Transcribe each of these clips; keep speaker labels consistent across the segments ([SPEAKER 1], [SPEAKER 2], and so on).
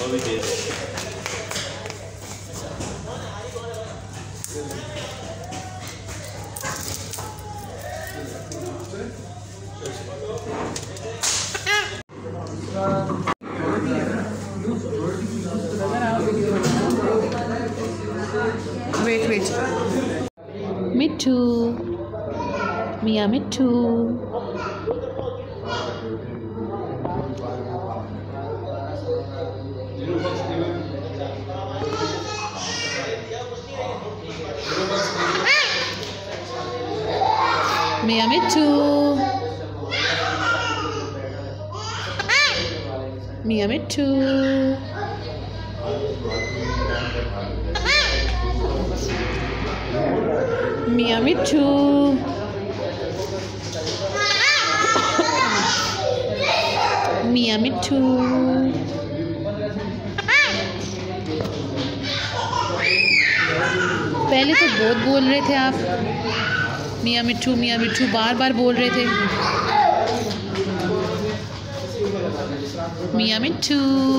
[SPEAKER 1] वो भी दे दो।
[SPEAKER 2] वेट मिट्ठू, मियाँ मिट्ठू। मियाँ मिट्ठू, मियाँ मिट्ठू। मियाँ मिट्ठू, मियाँ मिट्ठू। पहले तो बहुत बोल रहे थे आप, मियाँ मिट्ठू बार बार बोल रहे थे। मियाँ मिट्ठू,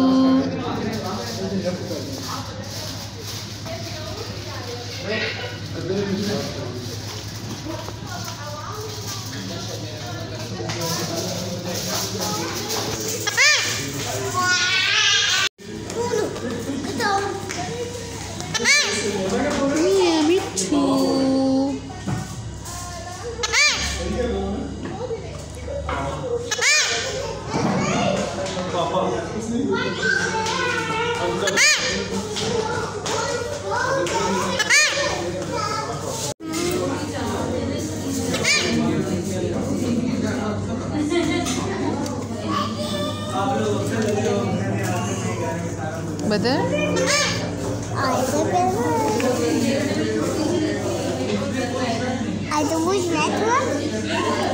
[SPEAKER 2] मियाँ मिट्ठू। बता
[SPEAKER 3] I don't wish that one.